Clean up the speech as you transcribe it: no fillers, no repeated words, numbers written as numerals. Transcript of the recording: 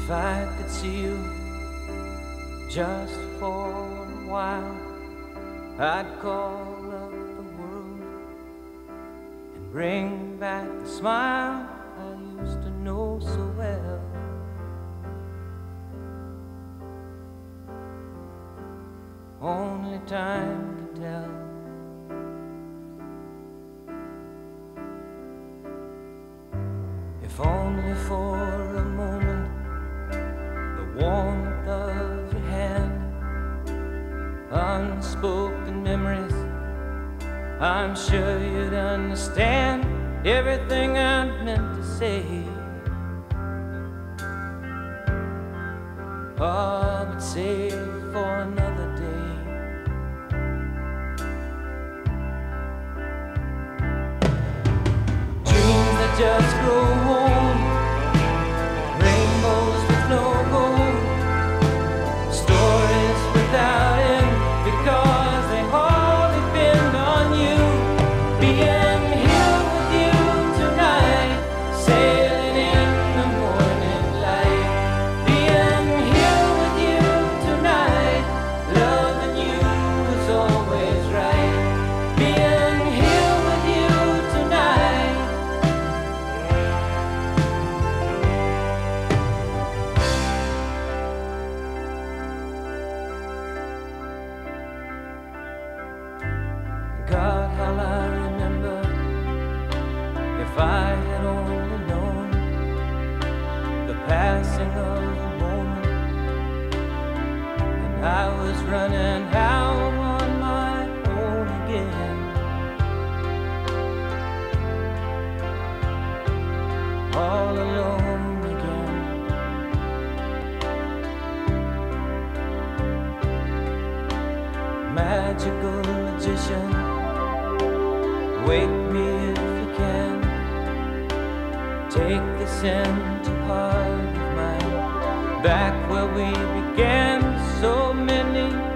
If I could see you just for a while, I'd call up the world and bring back the smile I used to know so well. Only time can tell. If only for a moment, the warmth of your hand, unspoken memories, I'm sure you'd understand everything I meant to say. Oh, but save for another day. Dreams that just grow old, rainbows with no gold, stories without end, because they all depend on you. Being here with you tonight, sailing in the morning light. Being here with you tonight, loving you is always right. Being here with you tonight. God, how I remember, if I had only known the passing of a moment, and I was running out on my own again. All alone again. Magical magician, wake me if you can. Take this empty heart of mine back where we began so many